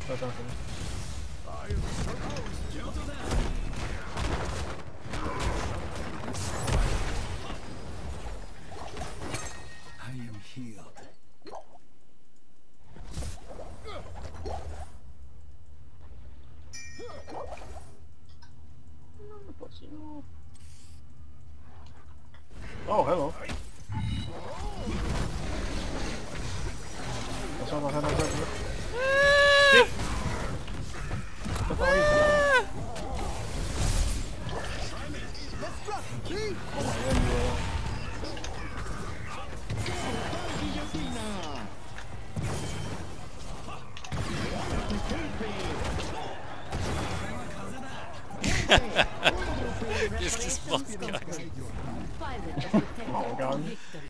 I am healed. Oh, hello. Pasó, no sé, no sé. Shit. ¿Qué estaba ahí? Oh my god, Just this one guy. oh god.